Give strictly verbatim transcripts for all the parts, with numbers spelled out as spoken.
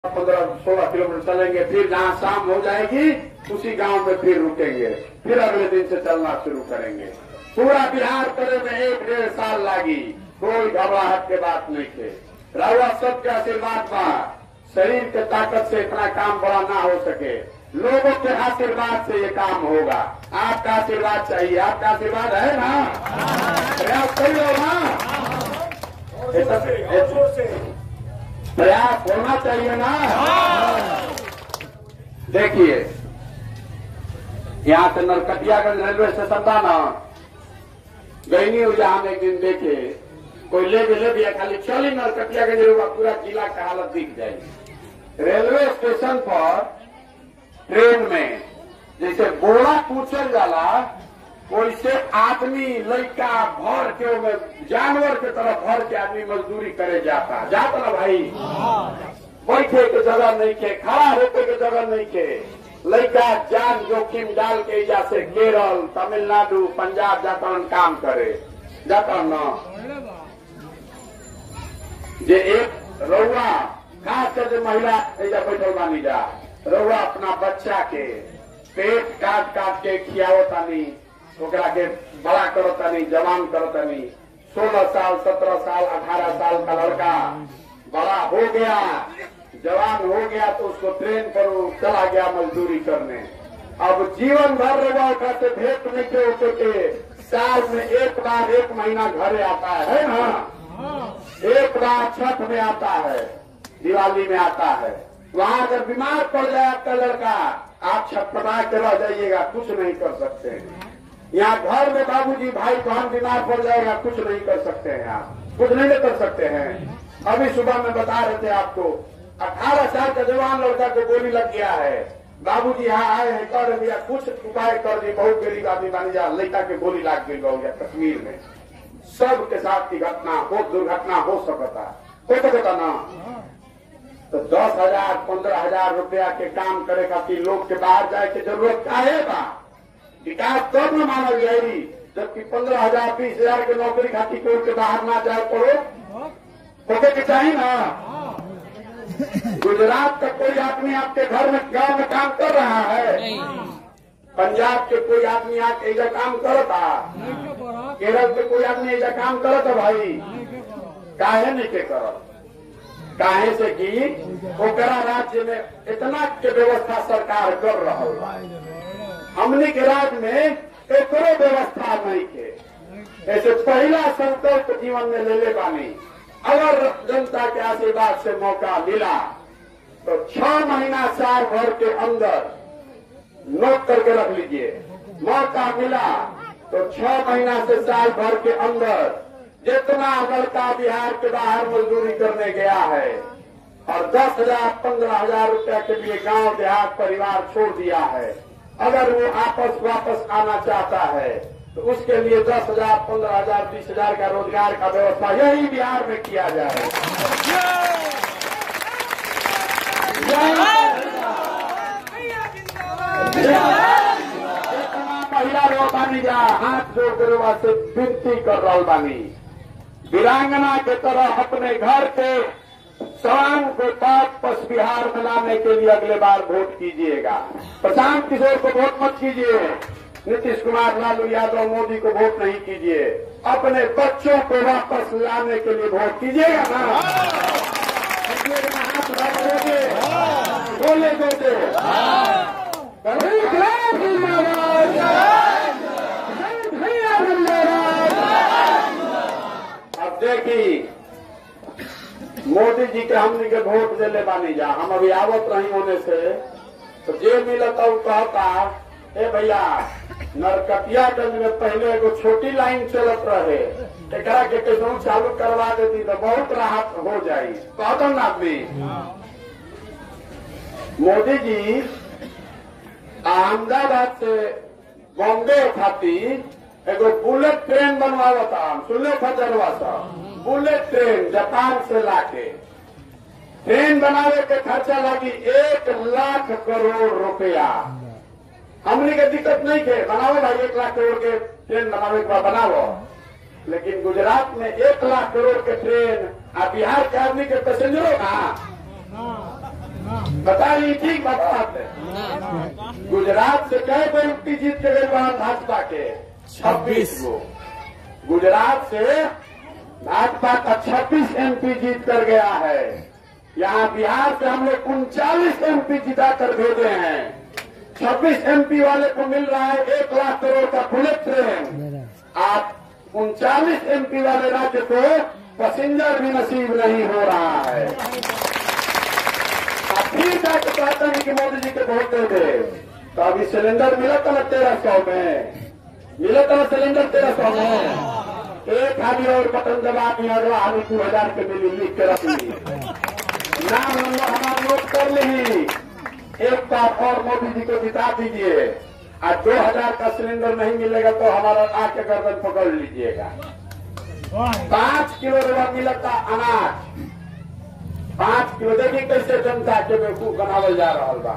पंद्रह सोलह किलोमीटर चलेंगे, फिर जहाँ शाम हो जाएगी उसी गांव में फिर रुकेंगे, फिर अगले दिन से चलना शुरू करेंगे। पूरा बिहार करे में एक डेढ़ साल लागी, कोई घबराहट के बात नहीं थे। रहुआ सबके आशीर्वाद बा, शरीर के ताकत से इतना काम बड़ा ना हो सके, लोगों के आशीर्वाद से ये काम होगा। आपका आशीर्वाद चाहिए, आपका आशीर्वाद है ना? प्रयास कर लो ना, प्रयास होना चाहिए ना। देखिए, यहाँ से नरकटियागंज रेलवे स्टेशन था ना, गईनी हो जहाँ एक दिन देखे कोई ले भी ले दिया, खाली चली नरकटियागंज पूरा जिला का हालत दिख जाएगी। रेलवे स्टेशन पर ट्रेन में जैसे बोरा पूछल जाला, वैसे आदमी लड़का भर के में जानवर के तरह भर के आदमी मजदूरी करे जाता जाता ना भाई। बैठे के जगह नहीं के, खड़ा होते के जगह नहीं के, लड़का जान जोखिम डाल के इजा से केरल, तमिलनाडु, पंजाब जाता काम करे जाता न। जे एक रउआ खास कर महिला इजा बैठल बानी जा, रउआ अपना बच्चा के पेट काट काट के खियावो तानी, ओकरा के बड़ा करो तानी, जवान करो तानी। सोलह साल, सत्रह साल, अठारह साल का लड़का बड़ा हो गया, जवान हो गया तो उसको ट्रेन करो, चला गया मजदूरी करने। अब जीवन भर रहा उठा से भेंट नहीं के होते के, साल में एक बार एक महीना घरे आता है ना, एक बार छठ में आता है, दिवाली में आता है। वहां अगर बीमार पड़ जाए आपका लड़का, आप छटपटा के रह जाइएगा, कुछ नहीं कर सकते हैं। यहाँ घर में बाबूजी भाई बहन बीमार पड़ जाएगा, कुछ नहीं कर सकते हैं, आप कुछ नहीं कर सकते हैं। अभी सुबह में बता रहे थे आपको, अठारह साल का जवान लड़का को गोली लग गया है, बाबूजी यहाँ आए हैं, कर दिया कुछ उपाय कर दी, बहुत गरीब आदमी बन जा, लड़का के गोली लाग गई गया कश्मीर में। सबके साथ की घटना हो, दुर्घटना हो सकता हो सकता ना। तो दस हजार पंद्रह हजार रुपया के काम करे खातिर लोग के बाहर जाए के जरूरत काहे बा? विकास तब न मानल जाएगी जबकि पंद्रह हजार बीस हजार के नौकरी खातिर कोर्ट के बाहर ना जाए पड़ो, होके के चाहिए ना। गुजरात का कोई आदमी आपके घर में गांव में काम कर रहा है, पंजाब के कोई आदमी आके ऐसा काम करता, केरल के कोई आदमी ऐसा काम करता भाई, काहे नहीं के करत? काहे से कि ओकरा राज्य में इतना के व्यवस्था सरकार कर रहा है, हमने के राज्य में एक व्यवस्था नहीं के। ऐसे पहला संकल्प जीवन में ले ले बानी, अगर जनता के आशीर्वाद से मौका मिला तो छह महीना साल भर के अंदर नोट करके रख लीजिए। मौका मिला तो छह महीना से साल भर के अंदर जितना लड़का बिहार के बाहर मजदूरी करने गया है और दस हजार पंद्रह हजार रुपया के लिए गांव देहात परिवार छोड़ दिया है, अगर वो आपस वापस आना चाहता है तो उसके लिए दस हजार पंद्रह हजार बीस हजार का रोजगार का व्यवस्था यही बिहार में किया जाए। महिला लोग बानी जा, हाथ जोड़ कर वास्ते विनती कर रहा बानी, वीरांगना के तरह अपने घर के सवांग को वापस बिहार में लाने के लिए अगले बार वोट कीजिएगा। प्रशांत किशोर को वोट मत कीजिए, नीतीश कुमार, लालू यादव, मोदी को वोट नहीं कीजिए, अपने बच्चों को वापस लाने के लिए वोट कीजिएगा ना। हाथ रखोगे, बोले दोगे, अब देखिए मोदी जी के हमने के वोट दे ले बानी जा, हम अभी आवत रही होने से तो जे मिलता वो कहता, ए भैया नरकटियागंज में पहले एगो छोटी लाइन चलत रहे, एकरा के कैसे चालू करवा देती तो बहुत राहत हो जाये, कहता ना आदमी। मोदी जी अहमदाबाद से बॉम्बे खातिर एगो बुलेट ट्रेन बनवाता, सुनले खजरवा सा बुलेट ट्रेन जापान से लाके ट्रेन बनावे के खर्चा लगी एक लाख करोड़ रुपया। हमने के दिक्कत नहीं के, बनाओ भाई एक लाख करोड़ के ट्रेन बनावे के बनाओ, लेकिन गुजरात में एक लाख करोड़ के ट्रेन आ बिहार के आदमी के पैसेंजरों का बताइए ठीक बात है। गुजरात से कई बार एमपी जीत के गए वहां भाजपा के छब्बीस गो। गुजरात से भाजपा का छब्बीस एमपी जीत कर गया है। यहाँ बिहार से हम लोग उनचालीस एमपी जिता कर भेजे हैं। छब्बीस एमपी वाले को मिल रहा है एक लाख करोड़ का बुलेट ट्रेन। आप उनचालीस एमपी वाले राज्य को पैसेंजर भी नसीब नहीं हो रहा है। आप फिर जाकर चाहते हैं कि मोदी जी के वोट दे दे, तो अभी सिलेंडर मिला था ना तेरह सौ में, मिला था ना सिलेंडर तेरह सौ में। एक हाली और बटन दबा दिया अगला हाली दो हजार के मिली लिख के रख ली, नाम नंबर हमारा नोट कर ली। एक बार और मोदी जी को जिता दीजिए। आज दो हजार का सिलेंडर नहीं मिलेगा तो हमारा आके गर्दन पकड़ लीजिएगा। पांच किलो रवा मिला था अनाज, पांच किलो देखिए कैसे जनता के बेवकूफ बनावल जा रहा बा।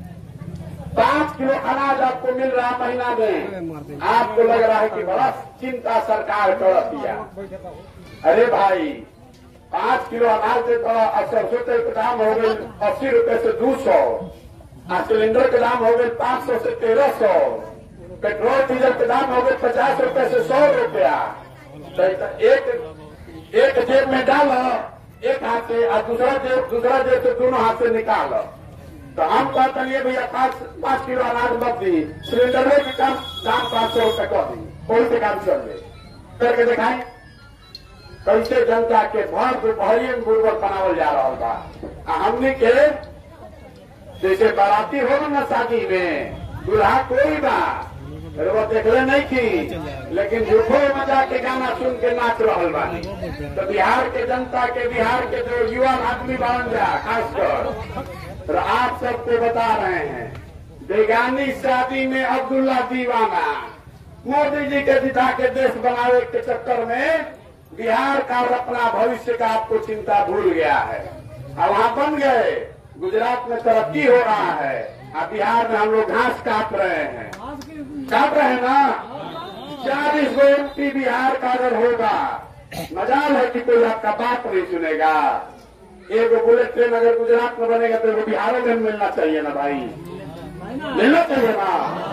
पांच किलो अनाज आपको मिल रहा महीना में, आपको लग रहा है कि बड़ा चिंता सरकार कर दिया। अरे भाई पांच किलो अनाज से तो सरसों तेल का दाम हो गए अस्सी रुपए से दो सौ, सिलेंडर के दाम हो गए पांच सौ से तेरह सौ, पेट्रोल डीजल के दाम हो गए पचास रुपए से सौ रुपया। तो एक एक जेब में डालो एक हाथ से और दूसरा जेब दूसरा जेब से दोनों हाथ से निकालो। तो हम कहते हैं भैया पांच पांच किलो अनाज मत दी, सिलेंडर में भी कम दाम पांच सौ रुपए कर दी, कोई से काम चल रहे करके दिखाएं कैसे जनता के भर दोपहरी में गुर्बत बनावल जा रहा बा। हमने के जैसे बाराती हो ना शादी में दूल्हा कोई बा वो देखले नहीं की, लेकिन झूठो मजा के गाना सुन के नाच रहा बानी। तो बिहार के जनता के बिहार के जो युवा आदमी बन जा खासकर तो आप सबको बता रहे हैं, बेगानी शादी में अब्दुल्ला दीवाना मोदी जी के जिता के देश बनावे के चक्कर में बिहार का और अपना भविष्य का आपको चिंता भूल गया है। अब वहां बन गए, गुजरात में तरक्की हो रहा है, अब बिहार में हम लोग घास काट रहे हैं, काट रहे हैं ना। चालीस गो एमपी बिहार का अगर होगा, मजाल है कि कोई आपका बात नहीं सुनेगा। एक बुलेट ट्रेन अगर गुजरात में बनेगा तो वो बिहार में मिलना चाहिए ना भाई, मिलना चाहिए ना।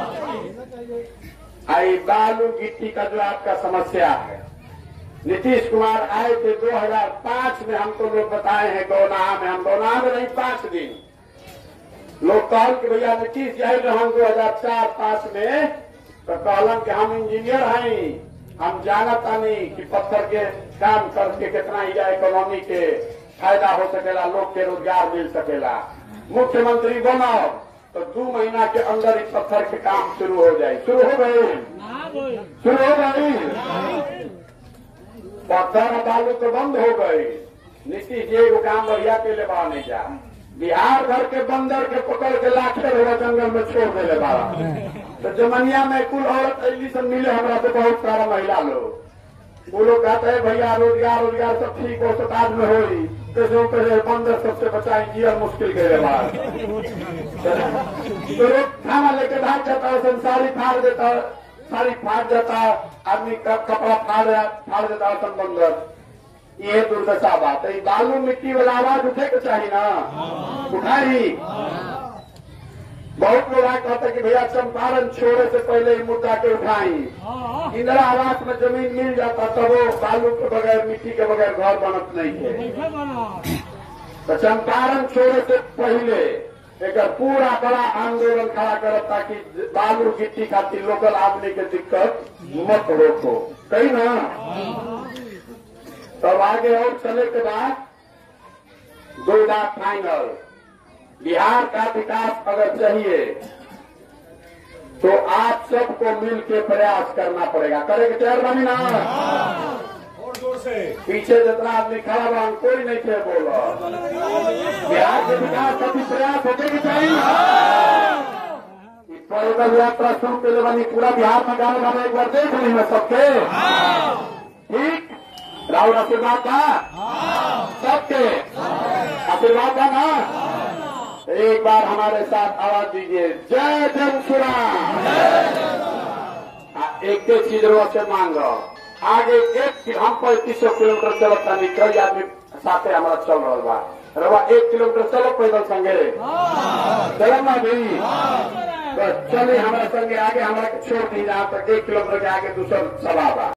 आई बालू गिट्टी का जो आपका समस्या है, नीतीश कुमार आए थे दो हजार पांच में, हमको लोग बताए हैं गौनाहा में, हम गौनाहा में नहीं पांच दिन लोग कहल कि भैया नीतीश जाए हम दो हजार चार पांच में, तो कहलन कि हम इंजीनियर हैं, हम जानता नहीं कि पत्थर के काम करके कितना ही इकोनॉमी के फायदा हो सकेला, लोग के रोजगार मिल सकेला। मुख्यमंत्री बनो तो दो महीना के अंदर इस पत्थर के काम शुरू हो जाए, शुरू हो गई शुरू हो गई पत्थर बालू तो बंद हो गई। नीतीश जी वो काम बढ़िया के लिए बाहर नहीं जा, बिहार भर के बंदर के पकड़ के लाकर हुआ जंगल में छोड़ देने वाला। तो जमनिया में कुल औरत एडमिशन मिले हमारा तो बहुत सारा महिला लोग, वो लोग कहते हैं भैया रोजगार रोजगार सब ठीक हो समाज में हो रही, तो पहले बंदर सबसे बचाए जीवन मुश्किल के बाद तो लोग खाना लेके भाग जाता है, साड़ी फाड़ देता है, साड़ी फाड़ जाता है, आदमी का कपड़ा फाड़ फाड़ देता है सब बंदर। ये दुर्दशा बात है। बालू मिट्टी वाला आवाज उठे के चाहिए ना, उठाई। बहुत लोग आए कहते कि भैया चंपारण छोड़े से पहले ही मुद्दा के उठाई, इंदिरा आवास में जमीन मिल जाता तो वो बालू के बगैर मिट्टी के बगैर घर बनत नहीं है। तो चंपारण छोड़े से पहले एक पूरा बड़ा आंदोलन खड़ा करत ताकि बालू गिट्टी खातिर लोकल आदमी के दिक्कत मत रोको कहीं ना। तब आगे और चले के बाद दो बात फाइनल, बिहार का विकास अगर चाहिए तो आप सबको मिल के प्रयास करना पड़ेगा। करेंगे तैयार बनी ना, और जोर से पीछे जितना आदमी खड़ा हुआ कोई नहीं थे बोला, बिहार के विकास का भी प्रयास होने की चाहिए। पैदल यात्रा शुरू के लिए बनी पूरा बिहार में गाँव गाँव एक बार देख ली मैं सबके, ठीक राहुल आशीर्वाद था सबके आशीर्वाद था ना। एक बार हमारे साथ आवाज दीजिए, जय जन सुराम। एक एक चीज रोज से मांगो आगे एक हम पैंतीस सौ किलोमीटर चलता नहीं, कई आदमी साथे हमारा चल रहा बा, रवा एक किलोमीटर चलो पैदल संगे चलो ना भी तो चलिए हमारे संगे आगे हमारे छोड़ दी जहाँ तक एक किलोमीटर के आगे दूसरा सभा बा।